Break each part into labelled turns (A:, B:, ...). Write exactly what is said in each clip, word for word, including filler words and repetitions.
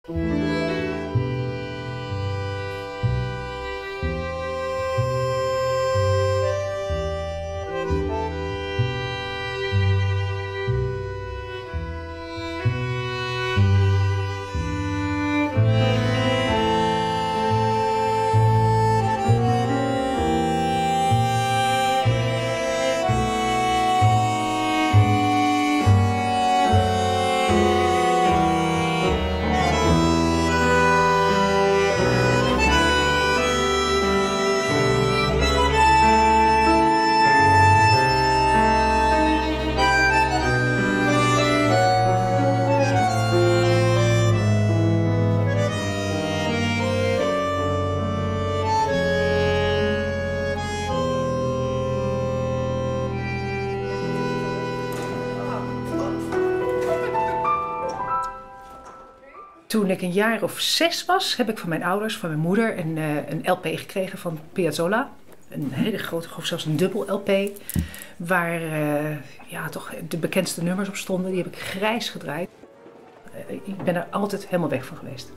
A: Toen ik een jaar of zes was, heb ik van mijn ouders, van mijn moeder, een, uh, een L P gekregen van Piazzolla. Een hele grote, of zelfs een dubbel L P, waar uh, ja, toch de bekendste nummers op stonden. Die heb ik grijs gedraaid. Uh, ik ben er altijd helemaal weg van geweest.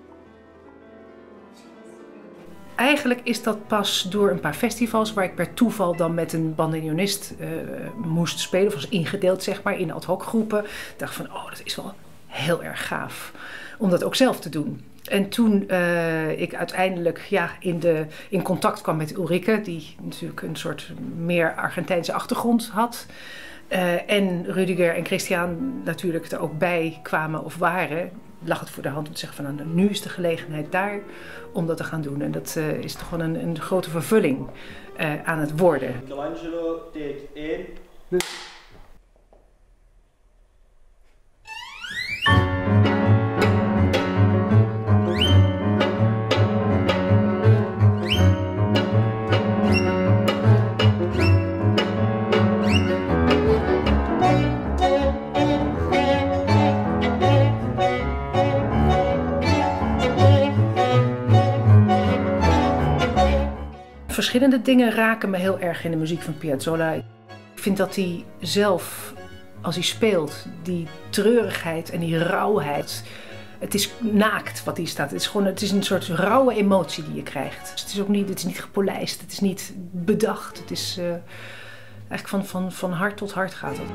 A: Eigenlijk is dat pas door een paar festivals waar ik per toeval dan met een bandoneonist uh, moest spelen, of was ingedeeld zeg maar, in ad hoc groepen. Ik dacht van, oh, dat is wel heel erg gaaf om dat ook zelf te doen. En toen uh, ik uiteindelijk ja, in, de, in contact kwam met Ulrike, die natuurlijk een soort meer Argentijnse achtergrond had. Uh, en Rudiger en Christian natuurlijk er ook bij kwamen of waren, lag het voor de hand om te zeggen van nou, nu is de gelegenheid daar om dat te gaan doen. En dat uh, is toch wel een, een grote vervulling uh, aan het worden.
B: Michelangelo, take één.
A: Verschillende dingen raken me heel erg in de muziek van Piazzolla. Ik vind dat hij zelf, als hij speelt, die treurigheid en die rauwheid. Het is naakt wat hij staat. Het is, gewoon, het is een soort rauwe emotie die je krijgt. Dus het is ook niet, het is niet gepolijst, het is niet bedacht. Het is uh, eigenlijk van, van, van hart tot hart gaat het.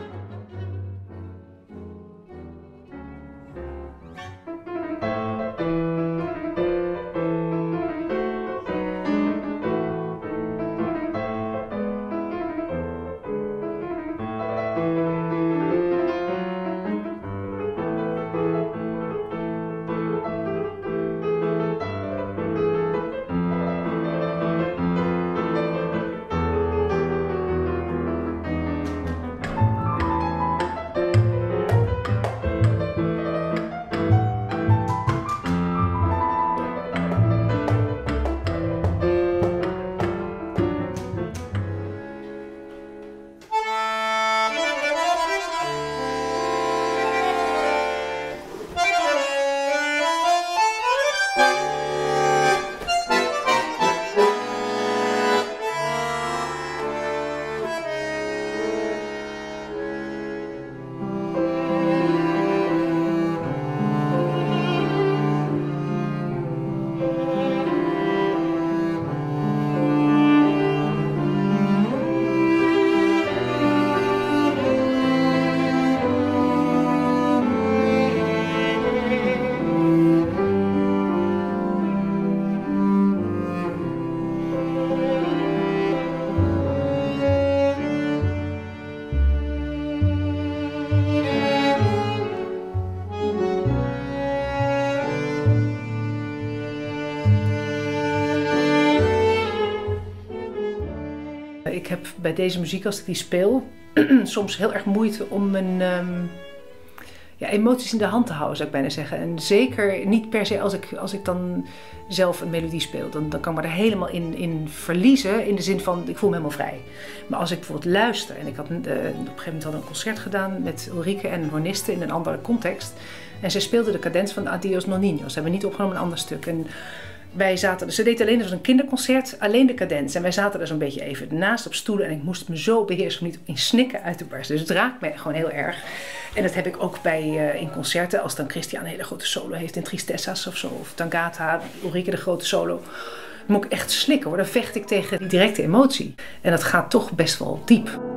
A: Ik heb bij deze muziek, als ik die speel, soms heel erg moeite om mijn um, ja, emoties in de hand te houden, zou ik bijna zeggen. En zeker niet per se als ik, als ik dan zelf een melodie speel. Dan, dan kan ik me er helemaal in, in verliezen, in de zin van, ik voel me helemaal vrij. Maar als ik bijvoorbeeld luister, en ik had uh, op een gegeven moment had een concert gedaan met Ulrike en een horniste in een andere context. En zij speelde de cadens van Adios Non Niños. Ze hebben niet opgenomen een ander stuk. En wij zaten, ze deed alleen, dat was een kinderconcert, alleen de cadens. En wij zaten er zo'n beetje even naast op stoelen en ik moest me zo beheersen om niet in snikken uit te barsten. Dus het raakt me gewoon heel erg. En dat heb ik ook bij, uh, in concerten, als dan Christian een hele grote solo heeft in Tristezas of zo, of Tangata, Ulrike de grote solo. Dan moet ik echt slikken hoor, dan vecht ik tegen die directe emotie. En dat gaat toch best wel diep.